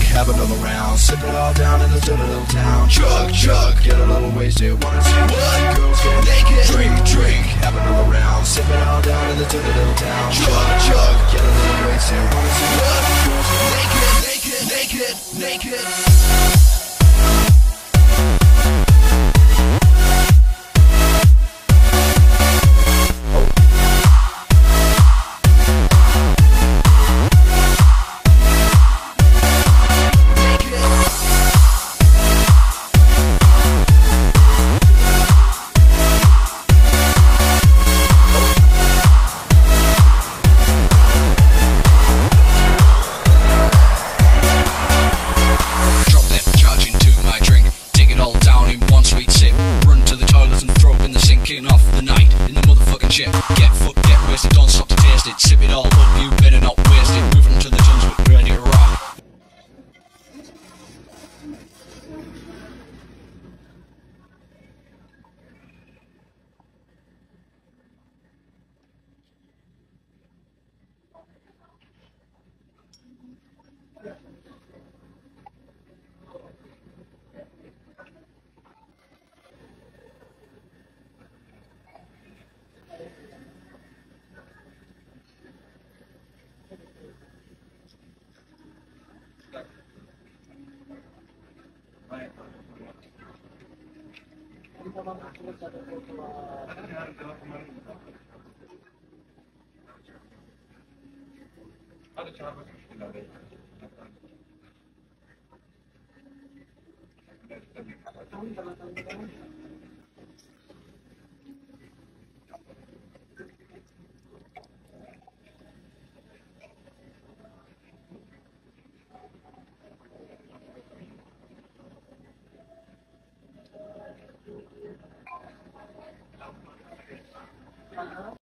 have another round. Sip it all down in the dirty little town. Chug, chug, get a little wasted. Wanna see what girls get naked. Drink, drink, have another round. Sip it all down in the dirty little town. Chug, chug, get a little wasted. Wanna see what girls get naked, naked, naked, naked. Off the night in the motherfucking shit. Get fucked, get wasted, don't stop to taste it. Sip it all up, you better not waste it. Moving to the tons, but ready to rock.